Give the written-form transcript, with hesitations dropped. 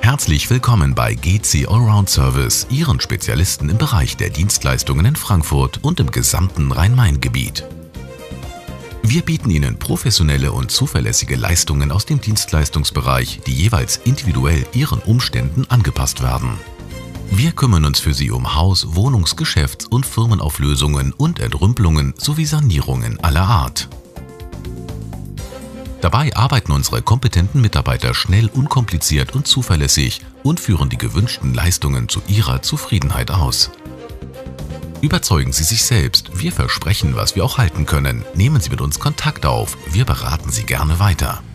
Herzlich willkommen bei GC Allround Service, Ihren Spezialisten im Bereich der Dienstleistungen in Frankfurt und im gesamten Rhein-Main-Gebiet. Wir bieten Ihnen professionelle und zuverlässige Leistungen aus dem Dienstleistungsbereich, die jeweils individuell Ihren Umständen angepasst werden. Wir kümmern uns für Sie um Haus-, Wohnungs-, Geschäfts- und Firmenauflösungen und Entrümpelungen sowie Sanierungen aller Art. Dabei arbeiten unsere kompetenten Mitarbeiter schnell, unkompliziert und zuverlässig und führen die gewünschten Leistungen zu Ihrer Zufriedenheit aus. Überzeugen Sie sich selbst, wir versprechen, was wir auch halten können. Nehmen Sie mit uns Kontakt auf, wir beraten Sie gerne weiter.